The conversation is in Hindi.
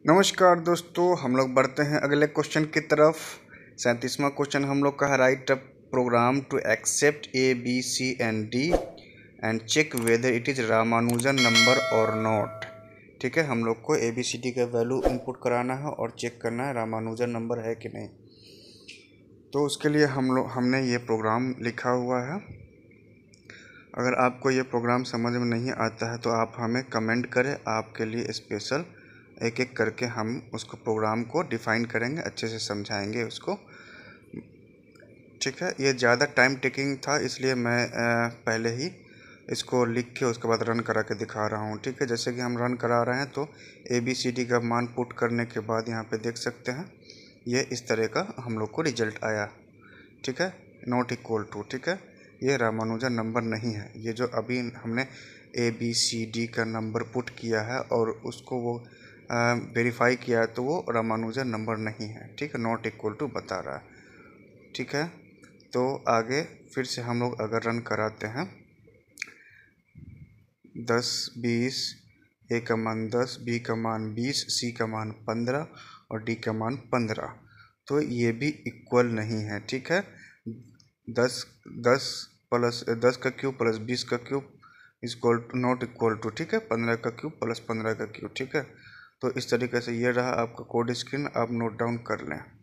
नमस्कार दोस्तों, हम लोग बढ़ते हैं अगले क्वेश्चन की तरफ। 37वां क्वेश्चन हम लोग का है write a program to accept A B C and D and check whether it is Ramanujan number और नॉट। ठीक है, हम लोग को ए बी सी डी का वैल्यू इनपुट कराना है और चेक करना है रामानुजन नंबर है कि नहीं। तो उसके लिए हमने ये प्रोग्राम लिखा हुआ है। अगर आपको ये प्रोग्राम समझ में नहीं आता है तो आप हमें कमेंट करें, आपके लिए स्पेशल एक एक करके हम उसको प्रोग्राम को डिफ़ाइन करेंगे, अच्छे से समझाएंगे उसको। ठीक है, ये ज़्यादा टाइम टेकिंग था इसलिए मैं पहले ही इसको लिख के उसके बाद रन करा के दिखा रहा हूँ। ठीक है, जैसे कि हम रन करा रहे हैं तो ए बी सी डी का मान पुट करने के बाद यहाँ पे देख सकते हैं ये इस तरह का हम लोग को रिजल्ट आया। ठीक है, नॉट इक्वल टू। ठीक है, ये रामानुजन नंबर नहीं है। ये जो अभी हमने ए बी सी डी का नंबर पुट किया है और उसको वो वेरीफाई किया है तो वो रामानुजन नंबर नहीं है। ठीक है, नॉट इक्वल टू बता रहा है। ठीक है, तो आगे फिर से हम लोग अगर रन कराते हैं 10, 20, ए का मान 10, बी का मान 20, सी का मान 15 और डी का मान 15, तो ये भी इक्वल नहीं है। ठीक है, 10 प्लस 10 का क्यूब प्लस 20 का cube equal to not equal to. ठीक है, 15 का क्यूब प्लस 15 का क्यूब। ठीक है, तो इस तरीके से ये रहा आपका कोड स्क्रीन, आप नोट डाउन कर लें।